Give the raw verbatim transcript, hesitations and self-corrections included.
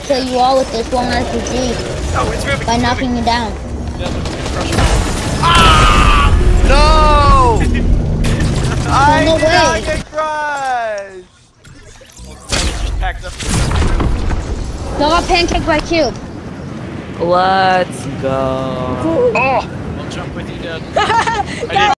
kill you all with this one R P G. Oh, it's moving. By knocking you down. Yeah, look, it's crushing. Ah! No! I no did not way. get crushed! It's just packed up. I got pancaked by Cube. Let's go. Oh! I'll jump with you, Dad. I did